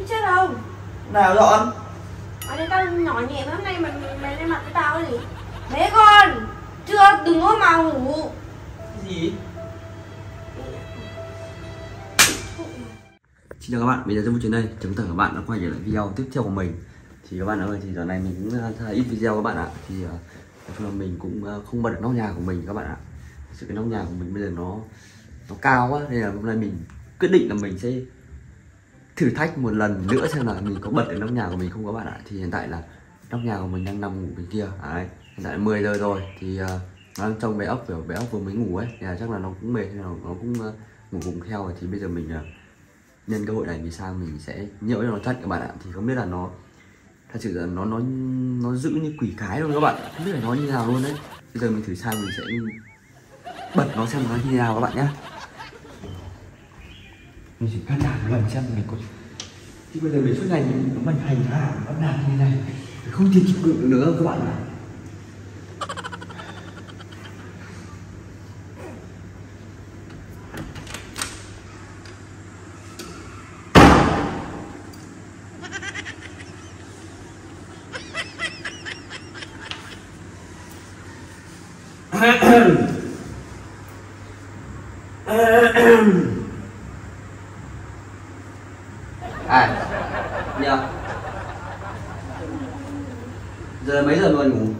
đi chết không? Nào dọn. Ở đây tao nhỏ nhẹ lắm này mày lên mặt với tao cái gì? Thế con, chưa đừng có mà ngủ. Cái gì? Xin chào các bạn, bây giờ trong chuyện đây chúng ta các bạn đã quay trở lại video tiếp theo của mình. Thì các bạn ơi, thì giờ này mình cũng thay ít video các bạn ạ. Thì nói chung là mình cũng không bật được nóc nhà của mình các bạn ạ. Sự cái nóc nhà của mình bây giờ nó cao quá, nên là hôm nay mình quyết định là mình sẽ thử thách một lần nữa xem là mình có bật được nóc nhà của mình không các bạn ạ. Thì hiện tại là nóc nhà của mình đang nằm ngủ bên kia. Đấy, hiện tại là 10 giờ rồi thì nó đang trông bé ốc vừa mới ngủ ấy, thì chắc là nó cũng mệt, nó cũng ngủ cùng theo rồi. Thì bây giờ mình nhân cơ hội này mình sang mình sẽ nhỡ cho nó thật các bạn ạ. Thì không biết là nó thật sự là nó giữ như quỷ cái luôn các bạn, không biết là nó như nào luôn đấy. Bây giờ mình thử sang mình sẽ bật nó xem nó như nào các bạn nhé. Mình chỉ can đảm một lần xem mình có, chứ bây giờ mình suốt ngày mình nó hành hạ nó làm như này mình không thể chịu đựng được nữa các bạn ạ. Nhờ giờ là mấy giờ rồi ngủ?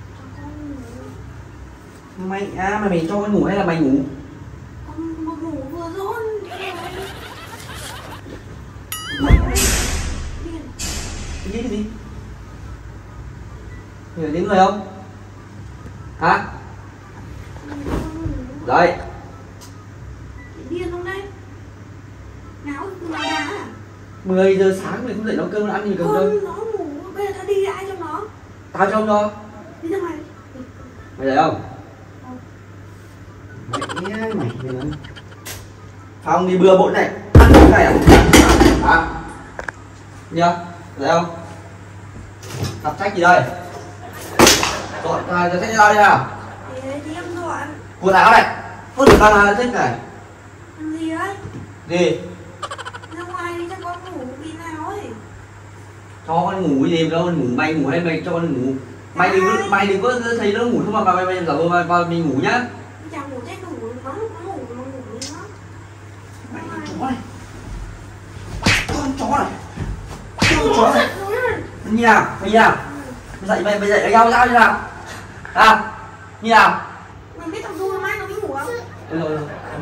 Mày cho con ngủ hay là mày ngủ? Con ngủ vừa rôn. Cái gì? Mày là tiếng người không? Hả? Đấy. Điên không đấy? Ngáo từ nhà à? 10 giờ sáng mày không dậy nấu cơm ăn gì cơm đâu. Nó ngủ, bây giờ tao đi ai trong nó? Tao trông cho. Đi ra ngoài. Mày dậy không? Mày Phong đi bừa bộn này. Ăn cái này à? Hả? Nhớ? Dậy không? Cặp sách gì đây? Dọn cái sách ra đây nào. Thì em dọn. Quần áo này. Có được đang là thích này. Làm gì đấy? Gì? Ra ngoài đi cho con ngủ khi nào ấy. Cho con ngủ cái gì đâu, con ngủ mày ngủ hay mày cho con ngủ? Mày đừng có thấy nó ngủ không mà mày giả vờ mà mình ngủ nhá. Chẳng ngủ chết ngủ, nó ngủ đi nó. Mày con chó này. Con chó này. Con chó này. Như nào? Mày như nào? Dậy mày dậy giao như nào? À? Như nào? Mày biết thằng Du mai nó đi ngủ không? Rồi.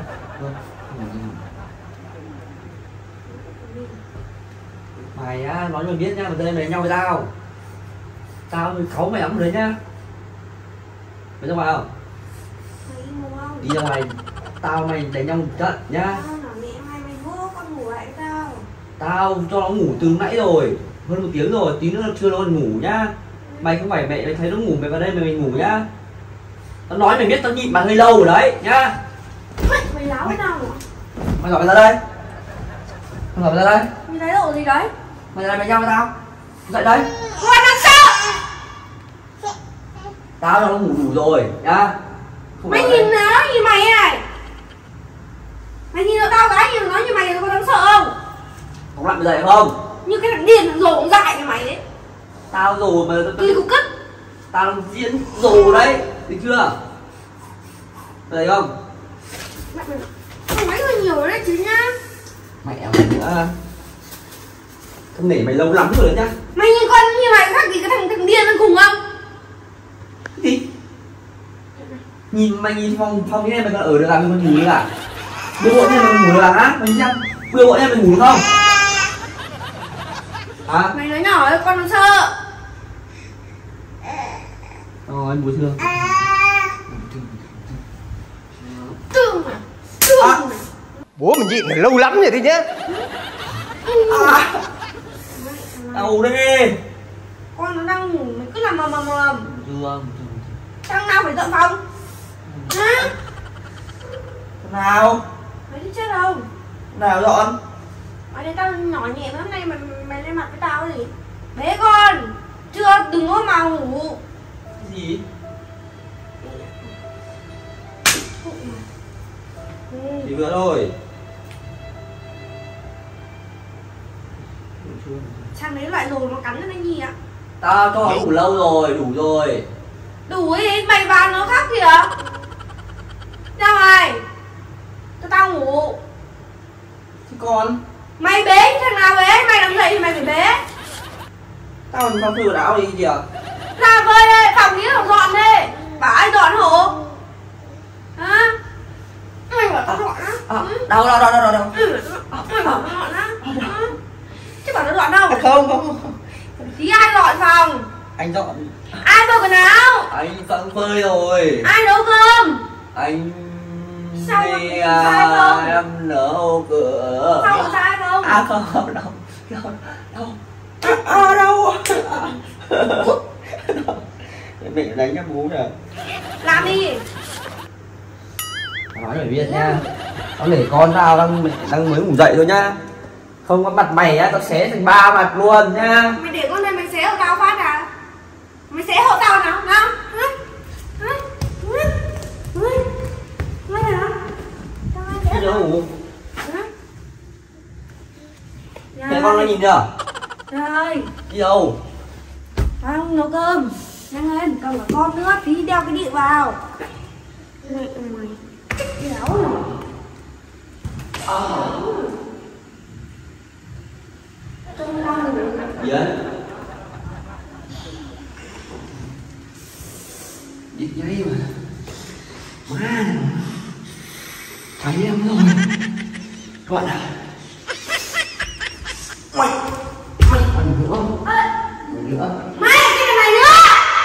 Mày á, nói cho mày biết nhá, mà đây mày đánh nhau với tao. Tao cáu mày lắm rồi đấy nhá. Mày ra ngoài không? Mày đi ngủ không? Đi ra ngoài, tao mày đánh nhau một trận nhá. Tao nói mẹ mày vô con ngủ lại tao. Tao cho nó ngủ từ nãy rồi, hơn 1 tiếng rồi, tí nữa chưa nó còn ngủ nhá. Mày không phải mẹ thấy nó ngủ mày vào đây mày ngủ nhá. Tao nói mày biết tao nhịn bạn hơi lâu rồi đấy nhá. Mày láo với tao hả? Mày gọi mày ra đây. Mày gọi mày ra đây. Mày thấy độ gì đấy? Mày ra đây mày nhau với tao. Dậy đây. Con đang sợ. Tao cho nó ngủ đủ rồi nhá. Không Mày nhìn nó như mày này. Mày nhìn vào tao cái nhìn nó như mày có đáng sợ không? không lại mày dậy không? Như cái thằng điên rồi cũng dại như mày đấy. Tao dù mà Đi cục cất. tao đang diễn dù đấy, được chưa? Dậy không? Mấy người nhiều đấy chứ nhá. Mẹ mày nữa. Không nể mày lâu lắm rồi đấy nhá. Mày nhìn con như mày khác gì cái thằng điên nó cùng không? Cái gì? Mày nhìn phòng như này mày còn ở được làm mày còn ngủ được à? Bữa bộ này mày ngủ được à? Mày xem bữa bộ này mày ngủ được không? Hả? Mày nói nhỏ đấy con nó sợ. Anh bố thương. Thương à? Bố mình nhịn lâu lắm rồi đấy nhá. Ngủ đi. Con nó đang ngủ mày cứ làm mầm. Chưa. Thằng nào phải dọn phòng? Hả? Nào? Mày đi chết không? Nào dọn. Ở đây tao nhỏ nhẹ lắm này mày lên mặt với tao cái gì? Bé con, chưa đừng có mà ngủ. Cái gì? Thì vừa thôi. Sang lấy loại rồi nó cắn cho nó nhì ạ. Tao cho đủ lâu rồi, đủ rồi. Đủ ấy, mày vào nó khác kìa. Ra ngoài. Cho tao ngủ. Chứ con Mày bế, thằng nào bế, mày làm gì thì mày phải bế. tao làm sao thử áo đi kìa. Ra vơi đây, phòngนี้là dọn đi. Bảo ai dọn hộ. Hả? Mày bảo tao dọn á. Đâu. Mày bảo tao dọn á. Chứ bảo tao dọn đâu. Không. Tí ai dọn phòng? Anh dọn. Ai phơi quần áo? Anh phơi phơi rồi. Ai nấu cơm? Anh Sao đi sai không? em nấu cửa. Sao có sai không? Không, đâu. Mẹ đánh em bú nè. Làm đi. Nói phải biết nha. Tao để con tao đang mới ngủ dậy thôi nhá. Không có mặt mày á, tao xé thành 3 mặt luôn nha. Mày để con này mày xé hộ tao phát à? Mày xé hộ tao nào? Nào? Nói nào? Tao ai xé Đi đâu ngủ? hả? Thế con nó nhìn chưa? Rồi. Đi đâu? Tao nấu cơm. Nhanh lên, còn cả con nữa, tí đeo cái điện vào. Mày đéo rồi. Trông tao rồi. Gì đấy? Giết giấy mà. Má, cháy em rồi. Các bạn ạ. Mày nữa không? Mày nữa. Mày, cái này mày nữa.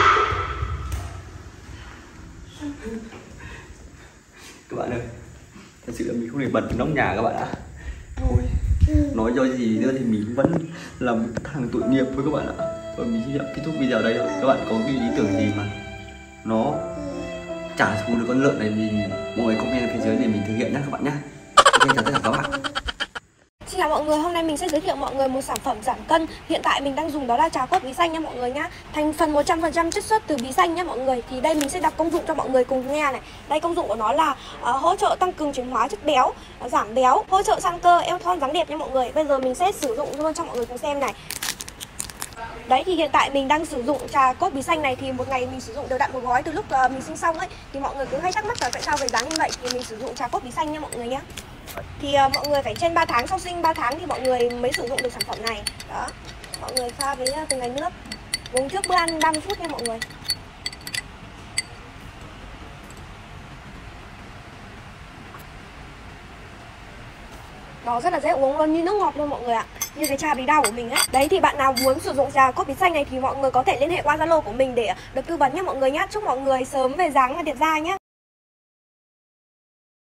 Các bạn ơi, thật sự là mình không thể bật nóc nhà các bạn ạ. Thôi, nói cho gì nữa thì mình vẫn là một thằng tội nghiệp với các bạn ạ. Và mình xin kết thúc video ở đây thôi. Các bạn có cái ý tưởng gì mà nó trả thù được con lợn này thì mọi người comment ở phía dưới để mình thực hiện nhé các bạn nhé. Ok, chào tất cả các bạn. Xin chào mọi người, hôm nay mình sẽ giới thiệu mọi người một sản phẩm giảm cân. Hiện tại mình đang dùng đó là trà quất bí xanh nha mọi người nhá. Thành phần 100% chất xuất từ bí xanh nhá mọi người. Thì đây mình sẽ đọc công dụng cho mọi người cùng nghe này. Đây công dụng của nó là hỗ trợ tăng cường chuyển hóa chất béo, giảm béo, hỗ trợ sang cơ, eo thon dáng đẹp nha mọi người. Bây giờ mình sẽ sử dụng luôn cho mọi người cùng xem này. Đấy thì hiện tại mình đang sử dụng trà cốt bí xanh này thì một ngày mình sử dụng đều đặn một gói từ lúc mình sinh xong ấy. Thì mọi người cứ hay thắc mắc là tại sao về dáng như vậy thì mình sử dụng trà cốt bí xanh nha mọi người nhé. Thì mọi người phải trên 3 tháng, sau sinh 3 tháng thì mọi người mới sử dụng được sản phẩm này. Đó, mọi người pha với từng ngày nước, uống trước bữa ăn 30 phút nha mọi người. Nó rất là dễ uống luôn, như nước ngọt luôn mọi người ạ. Như cái trà bí đao của mình ấy. Đấy thì bạn nào muốn sử dụng trà cốt bí xanh này thì mọi người có thể liên hệ qua Zalo của mình để được tư vấn nhé mọi người nhé. Chúc mọi người sớm về dáng và đẹp da nhé.